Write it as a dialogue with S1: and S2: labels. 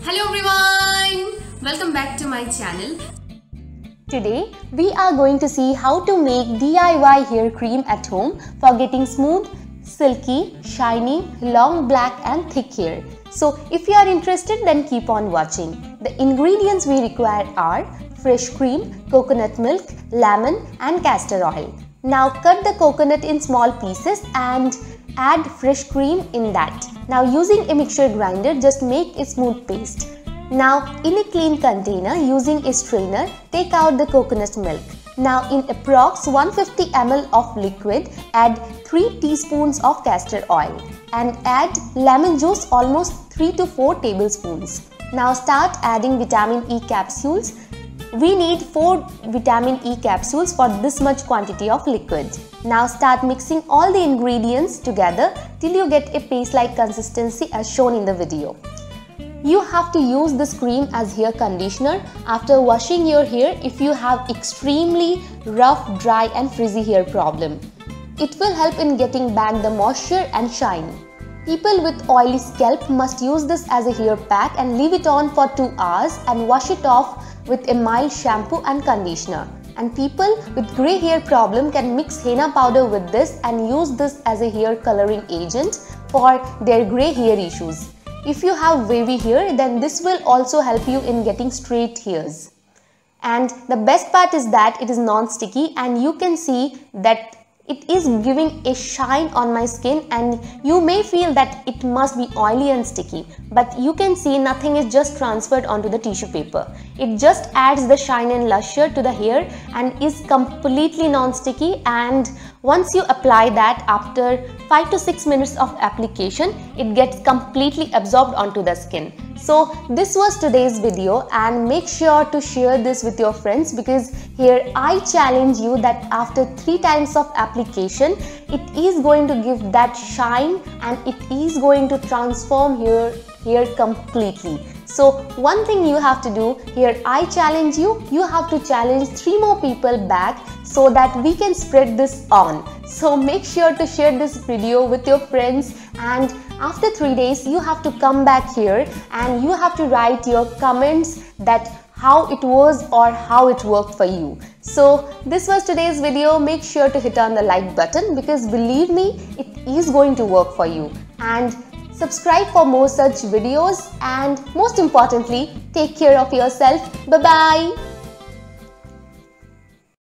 S1: Hello everyone, welcome back to my channel.
S2: Today we are going to see how to make DIY hair cream at home for getting smooth, silky, shiny, long black and thick hair. So if you are interested, then keep on watching. The ingredients we require are fresh cream, coconut milk, lemon and castor oil. Now cut the coconut in small pieces and add fresh cream in that. Now using a mixture grinder, just make a smooth paste. Now in a clean container, using a strainer, take out the coconut milk. Now in approx 150 ml of liquid, add 3 teaspoons of castor oil and add lemon juice almost 3 to 4 tablespoons. Now start adding vitamin E capsules. We need 4 vitamin E capsules for this much quantity of liquid. Now start mixing all the ingredients together till you get a paste-like consistency as shown in the video. You have to use this cream as hair conditioner after washing your hair if you have extremely rough, dry and frizzy hair problem. It will help in getting back the moisture and shine. People with oily scalp must use this as a hair pack and leave it on for 2 hours and wash it off with a mild shampoo and conditioner. And people with grey hair problem can mix henna powder with this and use this as a hair coloring agent for their grey hair issues. If you have wavy hair, then this will also help you in getting straight hairs. And the best part is that it is non-sticky and you can see that it is giving a shine on my skin, and you may feel that it must be oily and sticky, but you can see nothing is just transferred onto the tissue paper. It just adds the shine and luster to the hair and is completely non-sticky, and once you apply that, after 5 to 6 minutes of application, it gets completely absorbed onto the skin. So this was today's video, and make sure to share this with your friends, because here I challenge you that after 3 times of application, it is going to give that shine and it is going to transform your hair completely. So one thing you have to do, here I challenge you, you have to challenge 3 more people back so that we can spread this on. So make sure to share this video with your friends, and after 3 days you have to come back here and you have to write your comments that how it was or how it worked for you. So this was today's video. Make sure to hit on the like button, because believe me, it is going to work for you. And subscribe for more such videos, and most importantly, take care of yourself. Bye bye.